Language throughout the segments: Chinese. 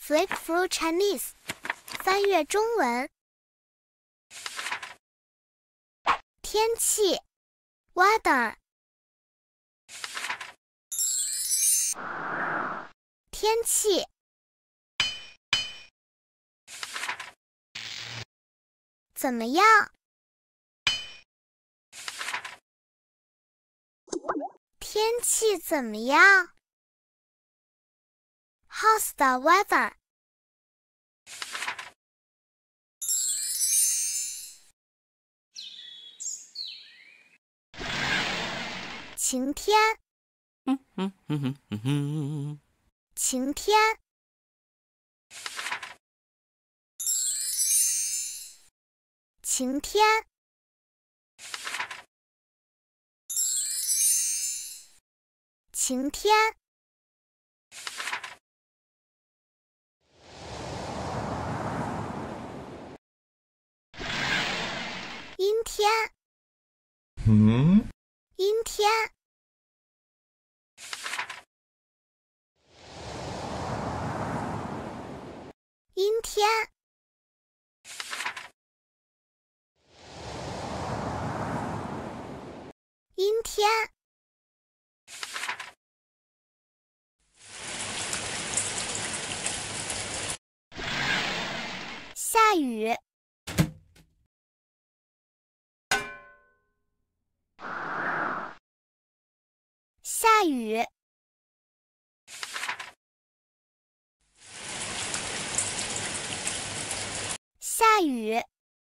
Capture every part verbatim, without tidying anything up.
Flip through Chinese， 翻阅中文。天气 ，weather。天气。怎么样？天气怎么样 ？How's the weather？ 晴天。 嗯嗯嗯嗯嗯嗯。 晴天。晴天。晴天。阴天。 嗯。 阴天。阴天。阴天。下雨。下雨。下雨。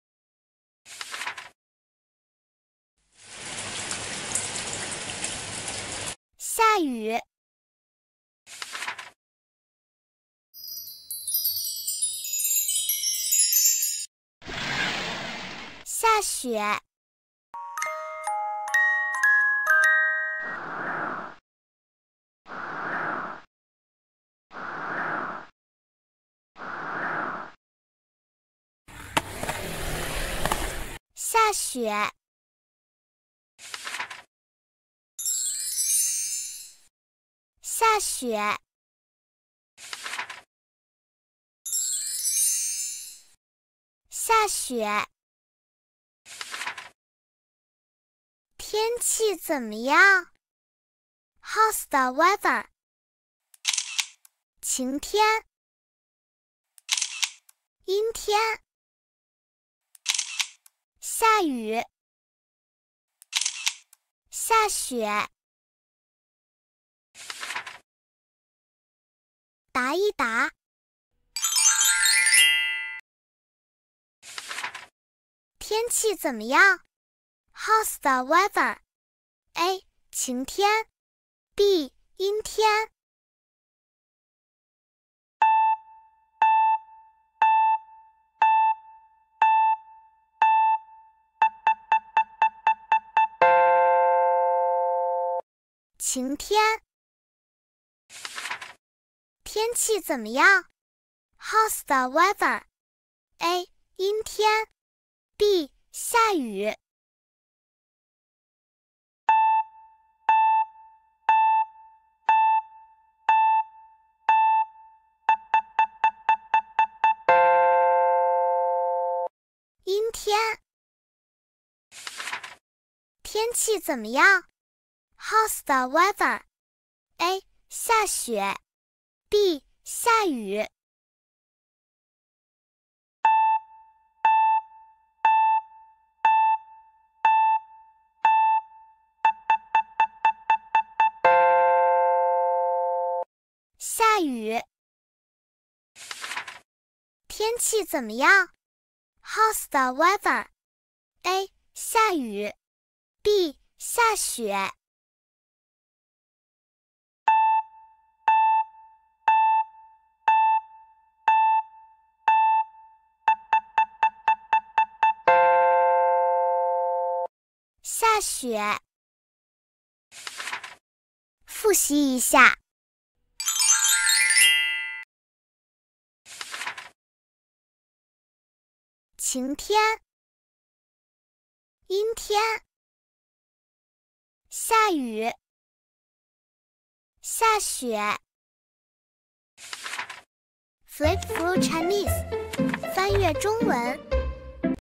下雨。下雪。下雪。下雪。下雪。天气怎么样 ？How's the weather？ 晴天。阴天。下雨。下雪。答一答。天气怎么样 ？How's the weather？ A. 晴天 B. 阴天。晴天。天气怎么样 ？How's the weather？ A. 阴天 B. 下雨。阴天。天气怎么样 ？How's the weather？ A. 下雪 B. 下雨。下雨。天气怎么样 ？How's the weather？ A. 下雨 B. 下雪。下雪。复习一下。晴天。阴天。下雨。下雪。 Flip through Chinese， 翻阅中文。